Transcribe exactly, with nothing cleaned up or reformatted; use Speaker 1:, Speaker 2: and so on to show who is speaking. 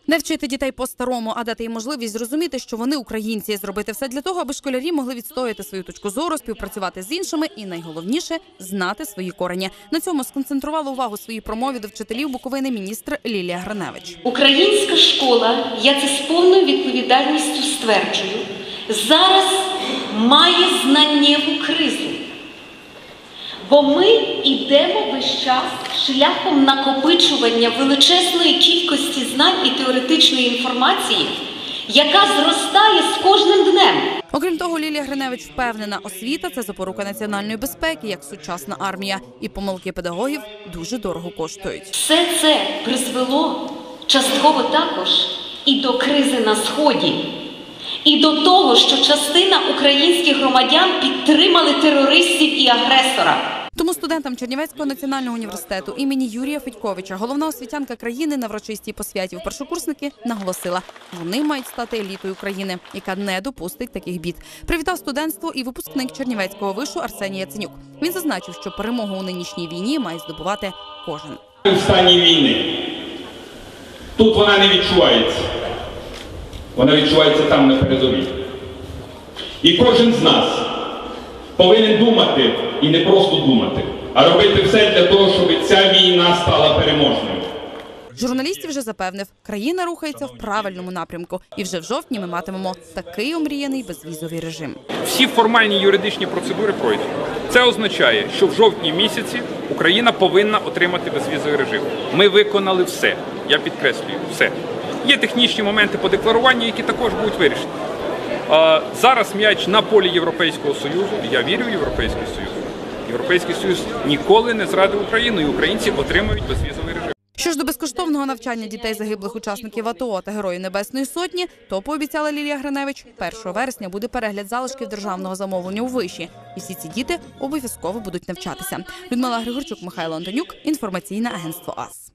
Speaker 1: Не вчити дітей по-старому, а дати їм можливість зрозуміти, що вони українці. Зробити все для того, аби школярі могли відстояти свою точку зору, співпрацювати з іншими і, найголовніше, знати свої корені. На цьому сконцентрувала увагу у своїй промові до вчителів Буковини міністр Лілія Гриневич.
Speaker 2: Українська школа, я це з повною відповідальністю стверджую, зараз має знаннєву кризу. Бо ми йдемо весь час шляхом накопичування величезної кількості знань і теоретичної інформації, яка зростає з кожним днем.
Speaker 1: Окрім того, Лілія Гриневич впевнена, освіта – це запорука національної безпеки, як сучасна армія. І помилки педагогів дуже дорого коштують.
Speaker 2: Все це призвело частково також і до кризи на Сході, і до того, що частина українських громадян підтримали терористів і агресора.
Speaker 1: Тому студентам Чернівецького національного університету імені Юрія Федьковича, головна освітянка країни на врочистій посвяті в першокурсники, наголосила, вони мають стати елітою країни, яка не допустить таких бід. Привітав студентство і випускник Чернівецького вишу Арсеній Яценюк. Він зазначив, що перемогу у нинішній війні має здобувати кожен.
Speaker 3: У стані війни тут вона не відчувається. Вона відчувається там на передовій. І кожен з нас повинен думати, і не просто думати, а робити все для того, щоб ця війна стала переможною.
Speaker 1: Журналістів вже запевнив, країна рухається в правильному напрямку. І вже в жовтні ми матимемо такий омріяний безвізовий режим.
Speaker 4: Всі формальні юридичні процедури пройдені. Це означає, що в жовтні місяці Україна повинна отримати безвізовий режим. Ми виконали все. Я підкреслюю, все. Є технічні моменти по декларуванню, які також будуть вирішені. Зараз м'яч на полі Європейського Союзу. Я вірю в Європейський Союз. Європейський Союз ніколи не зрадив Україну, і українці отримають безвізовий режим.
Speaker 1: Що ж до безкоштовного навчання дітей загиблих учасників АТО та Героїв Небесної Сотні, то, пообіцяла Лілія Гриневич, першого вересня буде перегляд залишків державного замовлення у виші. І всі ці діти обов'язково будуть навчатися. Людмила Григорчук, Михайло Антонюк, інформаційне агентство АС.